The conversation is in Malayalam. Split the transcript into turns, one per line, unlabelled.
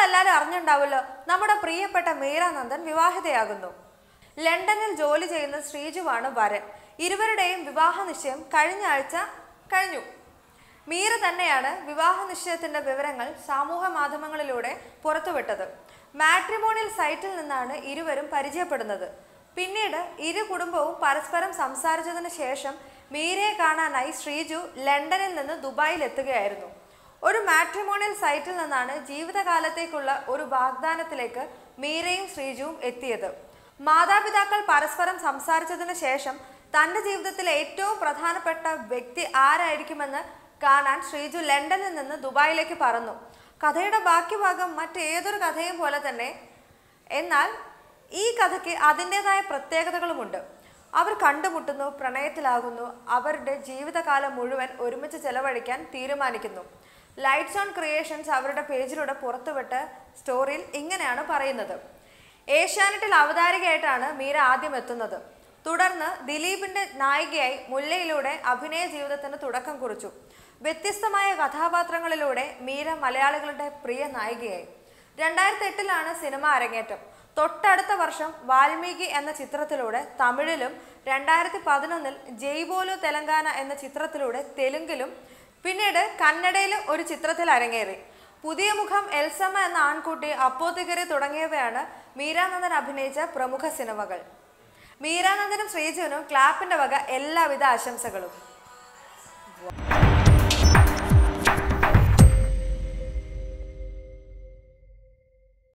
എല്ലാവരും അറിഞ്ഞിട്ടുണ്ടാവുമല്ലോ, നമ്മുടെ പ്രിയപ്പെട്ട മീര നന്ദൻ വിവാഹിതയാകുന്നു. ലണ്ടനിൽ ജോലി ചെയ്യുന്ന ശ്രീജുവാണ് വരൻ. ഇരുവരുടെയും വിവാഹ നിശ്ചയം കഴിഞ്ഞ ആഴ്ച കഴിഞ്ഞു. മീര തന്നെയാണ് വിവാഹ നിശ്ചയത്തിന്റെ വിവരങ്ങൾ സമൂഹ മാധ്യമങ്ങളിലൂടെ പുറത്തുവിട്ടത്. മാട്രിമോണിയൽ സൈറ്റിൽ നിന്നാണ് ഇരുവരും പരിചയപ്പെടുന്നത്. പിന്നീട് ഇരു കുടുംബവും പരസ്പരം സംസാരിച്ചതിന് ശേഷം മീരയെ കാണാനായി ശ്രീജു ലണ്ടനിൽ നിന്ന് ദുബായിൽ എത്തുകയായിരുന്നു. ഒരു മാട്രിമോണിയൽ സൈറ്റിൽ നിന്നാണ് ജീവിതകാലത്തേക്കുള്ള ഒരു വാഗ്ദാനത്തിലേക്ക് മീരയും ശ്രീജുവും എത്തിയത്. മാതാപിതാക്കൾ പരസ്പരം സംസാരിച്ചതിന് ശേഷം തൻ്റെ ജീവിതത്തിലെ ഏറ്റവും പ്രധാനപ്പെട്ട വ്യക്തി ആരായിരിക്കുമെന്ന് കാണാൻ ശ്രീജു ലണ്ടനിൽ നിന്ന് ദുബായിലേക്ക് പറന്നു. കഥയുടെ ബാക്കി ഭാഗം മറ്റേതൊരു കഥയും പോലെ തന്നെ, എന്നാൽ ഈ കഥയ്ക്ക് അതിൻ്റെതായ പ്രത്യേകതകളുമുണ്ട്. അവർ കണ്ടുമുട്ടുന്നു, പ്രണയത്തിലാകുന്നു, അവരുടെ ജീവിതകാലം മുഴുവൻ ഒരുമിച്ച് ചെലവഴിക്കാൻ തീരുമാനിക്കുന്നു. ലൈറ്റ്സ് ഓൺ ക്രിയേഷൻസ് അവരുടെ പേജിലൂടെ പുറത്തുവിട്ട സ്റ്റോറിയിൽ ഇങ്ങനെയാണ് പറയുന്നത്. ഏഷ്യാനെറ്റിൽ അവതാരികയായിട്ടാണ് മീര ആദ്യം എത്തുന്നത്. തുടർന്ന് ദിലീപിന്റെ നായികയായി മുല്ലയിലൂടെ അഭിനയ ജീവിതത്തിന് തുടക്കം കുറിച്ചു. വ്യത്യസ്തമായ കഥാപാത്രങ്ങളിലൂടെ മീര മലയാളികളുടെ പ്രിയ നായികയായി. 2008 സിനിമ അരങ്ങേറ്റം. തൊട്ടടുത്ത വർഷം വാൽമീകി എന്ന ചിത്രത്തിലൂടെ തമിഴിലും 2011 ജയ്ബോലു തെലങ്കാന എന്ന ചിത്രത്തിലൂടെ തെലുങ്കിലും പിന്നീട് കന്നഡയിലും ഒരു ചിത്രത്തിൽ അരങ്ങേറി. പുതിയ മുഖം, എൽസമ്മ എന്ന ആൺകുട്ടി, അപ്പോത്തിക്കരി തുടങ്ങിയവയാണ് മീര നന്ദൻ അഭിനയിച്ച പ്രമുഖ സിനിമകൾ. മീര നന്ദനും ശ്രീജുവിനും ക്ലാപ്പിന്റെ വക എല്ലാവിധ ആശംസകളും.